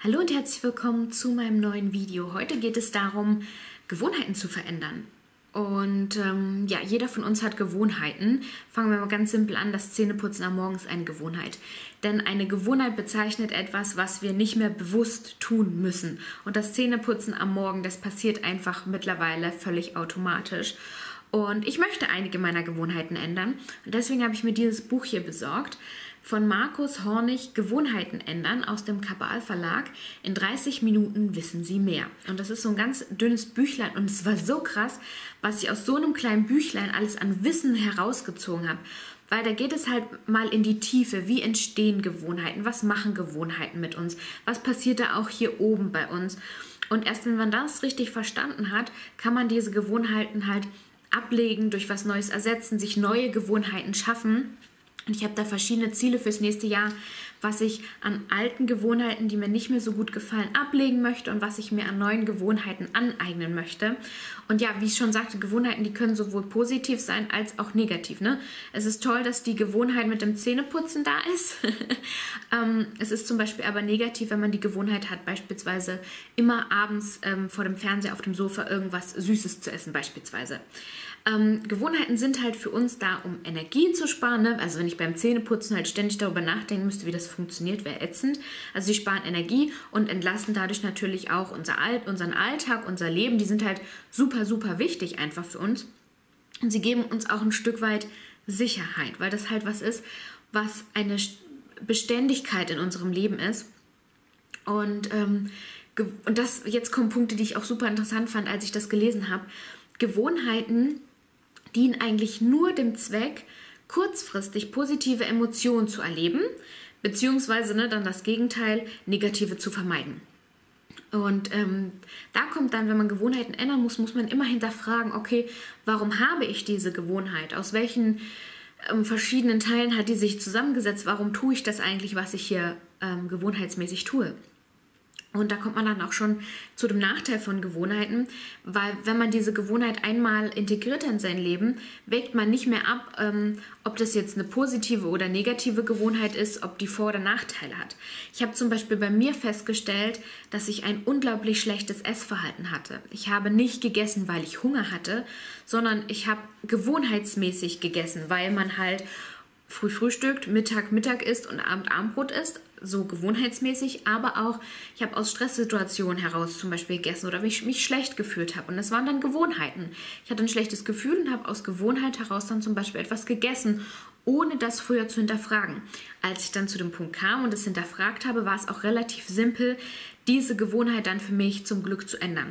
Hallo und herzlich willkommen zu meinem neuen Video. Heute geht es darum, Gewohnheiten zu verändern. Und ja, jeder von uns hat Gewohnheiten. Fangen wir mal ganz simpel an, das Zähneputzen am Morgen ist eine Gewohnheit. Denn eine Gewohnheit bezeichnet etwas, was wir nicht mehr bewusst tun müssen. Und das Zähneputzen am Morgen, das passiert einfach mittlerweile völlig automatisch. Und ich möchte einige meiner Gewohnheiten ändern. Und deswegen habe ich mir dieses Buch hier besorgt. Von Markus Hornig, Gewohnheiten ändern, aus dem Kabal Verlag. In 30 Minuten wissen Sie mehr. Und das ist so ein ganz dünnes Büchlein. Und es war so krass, was ich aus so einem kleinen Büchlein alles an Wissen herausgezogen habe. Weil da geht es halt mal in die Tiefe. Wie entstehen Gewohnheiten? Was machen Gewohnheiten mit uns? Was passiert da auch hier oben bei uns? Und erst wenn man das richtig verstanden hat, kann man diese Gewohnheiten halt ablegen, durch was Neues ersetzen, sich neue Gewohnheiten schaffen. Und ich habe da verschiedene Ziele fürs nächste Jahr, was ich an alten Gewohnheiten, die mir nicht mehr so gut gefallen, ablegen möchte und was ich mir an neuen Gewohnheiten aneignen möchte. Und ja, wie ich schon sagte, Gewohnheiten, die können sowohl positiv sein als auch negativ. Ne? Es ist toll, dass die Gewohnheit mit dem Zähneputzen da ist. Es ist zum Beispiel aber negativ, wenn man die Gewohnheit hat, beispielsweise immer abends vor dem Fernseher auf dem Sofa irgendwas Süßes zu essen beispielsweise. Gewohnheiten sind halt für uns da, um Energie zu sparen. Ne? Also wenn ich beim Zähneputzen halt ständig darüber nachdenken müsste, wie das funktioniert, wäre ätzend. Also sie sparen Energie und entlasten dadurch natürlich auch unseren Alltag, unser Leben. Die sind halt super, super wichtig einfach für uns. Und sie geben uns auch ein Stück weit Sicherheit, weil das halt was ist, was eine Beständigkeit in unserem Leben ist. Und das, jetzt kommen Punkte, die ich auch super interessant fand, als ich das gelesen habe. Gewohnheiten dienen eigentlich nur dem Zweck, kurzfristig positive Emotionen zu erleben, beziehungsweise dann das Gegenteil, negative zu vermeiden. Und da kommt dann, wenn man Gewohnheiten ändern muss, muss man immer hinterfragen, okay, warum habe ich diese Gewohnheit? Aus welchen verschiedenen Teilen hat die sich zusammengesetzt? Warum tue ich das eigentlich, was ich hier gewohnheitsmäßig tue? Und da kommt man dann auch schon zu dem Nachteil von Gewohnheiten, weil wenn man diese Gewohnheit einmal integriert in sein Leben, wägt man nicht mehr ab, ob das jetzt eine positive oder negative Gewohnheit ist, ob die Vor- oder Nachteile hat. Ich habe zum Beispiel bei mir festgestellt, dass ich ein unglaublich schlechtes Essverhalten hatte. Ich habe nicht gegessen, weil ich Hunger hatte, sondern ich habe gewohnheitsmäßig gegessen, weil man halt früh frühstückt, Mittag isst und Abend Abendbrot isst, so gewohnheitsmäßig, aber auch, ich habe aus Stresssituationen heraus zum Beispiel gegessen oder ich mich schlecht gefühlt habe und das waren dann Gewohnheiten. Ich hatte ein schlechtes Gefühl und habe aus Gewohnheit heraus dann zum Beispiel etwas gegessen, ohne das früher zu hinterfragen. Als ich dann zu dem Punkt kam und es hinterfragt habe, war es auch relativ simpel, diese Gewohnheit dann für mich zum Glück zu ändern.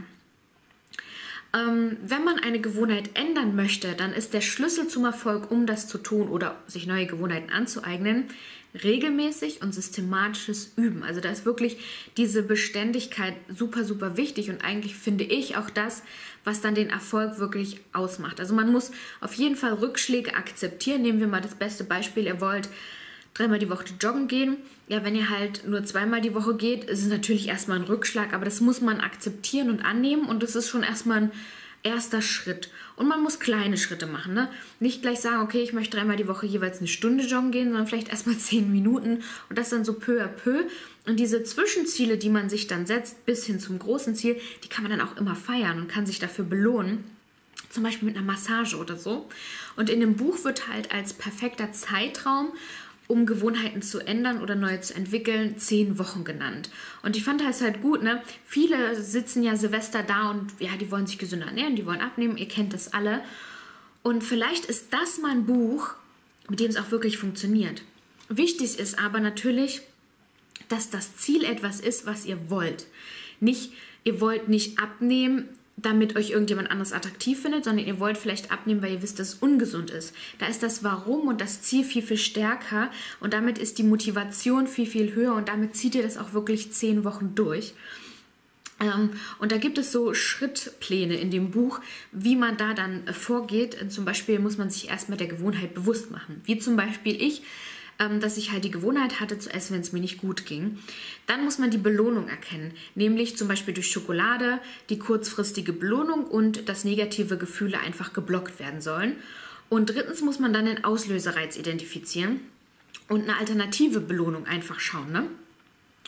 Wenn man eine Gewohnheit ändern möchte, dann ist der Schlüssel zum Erfolg, um das zu tun oder sich neue Gewohnheiten anzueignen, regelmäßig und systematisches Üben. Also da ist wirklich diese Beständigkeit super, super wichtig und eigentlich finde ich auch das, was dann den Erfolg wirklich ausmacht. Also man muss auf jeden Fall Rückschläge akzeptieren. Nehmen wir mal das beste Beispiel, ihr wollt 3-mal die Woche joggen gehen. Ja, wenn ihr halt nur 2-mal die Woche geht, ist es natürlich erstmal ein Rückschlag, aber das muss man akzeptieren und annehmen und das ist schon erstmal ein erster Schritt. Und man muss kleine Schritte machen, ne? Nicht gleich sagen, okay, ich möchte 3-mal die Woche jeweils eine Stunde joggen gehen, sondern vielleicht erstmal 10 Minuten und das dann so peu à peu. Und diese Zwischenziele, die man sich dann setzt, bis hin zum großen Ziel, die kann man dann auch immer feiern und kann sich dafür belohnen. Zum Beispiel mit einer Massage oder so. Und in dem Buch wird halt als perfekter Zeitraum, um Gewohnheiten zu ändern oder neue zu entwickeln, 10 Wochen genannt. Und ich fand das halt gut, ne? Viele sitzen ja Silvester da und ja, die wollen sich gesünder ernähren, die wollen abnehmen, ihr kennt das alle. Und vielleicht ist das mal ein Buch, mit dem es auch wirklich funktioniert. Wichtig ist aber natürlich, dass das Ziel etwas ist, was ihr wollt. Ihr wollt nicht abnehmen, damit euch irgendjemand anderes attraktiv findet, sondern ihr wollt vielleicht abnehmen, weil ihr wisst, dass es ungesund ist. Da ist das Warum und das Ziel viel, viel stärker und damit ist die Motivation viel, viel höher und damit zieht ihr das auch wirklich 10 Wochen durch. Und da gibt es so Schrittpläne in dem Buch, wie man da dann vorgeht. Zum Beispiel muss man sich erst mit der Gewohnheit bewusst machen. Wie zum Beispiel dass ich halt die Gewohnheit hatte zu essen, wenn es mir nicht gut ging. Dann muss man die Belohnung erkennen, nämlich zum Beispiel durch Schokolade, die kurzfristige Belohnung und dass negative Gefühle einfach geblockt werden sollen. Und drittens muss man dann den Auslösereiz identifizieren und eine alternative Belohnung einfach schauen, ne?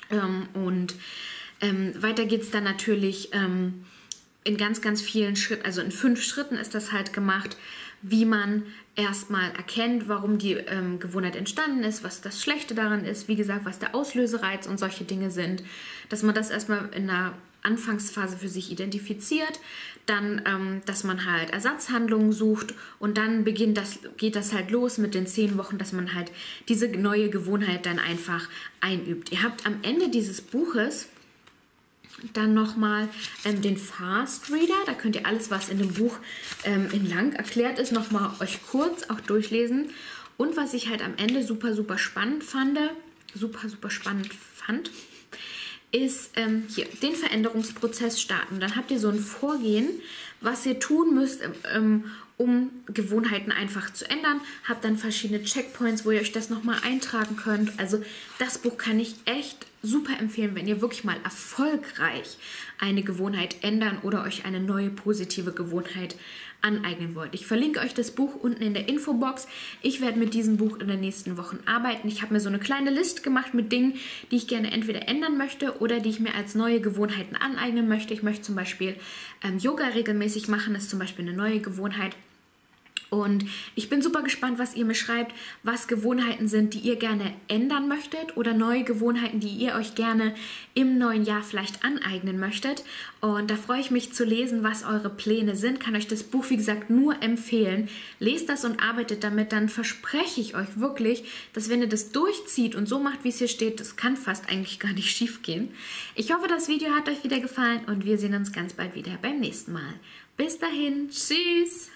Weiter geht es dann natürlich in ganz, ganz vielen Schritten, also in 5 Schritten ist das halt gemacht, wie man erstmal erkennt, warum die Gewohnheit entstanden ist, was das Schlechte daran ist, wie gesagt, was der Auslösereiz und solche Dinge sind, dass man das erstmal in der Anfangsphase für sich identifiziert, dann, dass man halt Ersatzhandlungen sucht und dann geht das halt los mit den 10 Wochen, dass man halt diese neue Gewohnheit dann einfach einübt. Ihr habt am Ende dieses Buches dann nochmal den Fast Reader, da könnt ihr alles, was in dem Buch in lang erklärt ist, nochmal euch kurz auch durchlesen. Und was ich halt am Ende super, super spannend fand, ist hier den Veränderungsprozess starten. Dann habt ihr so ein Vorgehen, was ihr tun müsst, um Gewohnheiten einfach zu ändern. Habt dann verschiedene Checkpoints, wo ihr euch das nochmal eintragen könnt. Also das Buch kann ich echt super empfehlen, wenn ihr wirklich mal erfolgreich eine Gewohnheit ändern oder euch eine neue positive Gewohnheit aneignen wollt. Ich verlinke euch das Buch unten in der Infobox. Ich werde mit diesem Buch in den nächsten Wochen arbeiten. Ich habe mir so eine kleine Liste gemacht mit Dingen, die ich gerne entweder ändern möchte oder die ich mir als neue Gewohnheiten aneignen möchte. Ich möchte zum Beispiel Yoga regelmäßig machen, das ist zum Beispiel eine neue Gewohnheit. Und ich bin super gespannt, was ihr mir schreibt, was Gewohnheiten sind, die ihr gerne ändern möchtet oder neue Gewohnheiten, die ihr euch gerne im neuen Jahr vielleicht aneignen möchtet. Und da freue ich mich zu lesen, was eure Pläne sind. Kann euch das Buch, wie gesagt, nur empfehlen. Lest das und arbeitet damit, dann verspreche ich euch wirklich, dass wenn ihr das durchzieht und so macht, wie es hier steht, das kann fast eigentlich gar nicht schief gehen. Ich hoffe, das Video hat euch wieder gefallen und wir sehen uns ganz bald wieder beim nächsten Mal. Bis dahin, tschüss!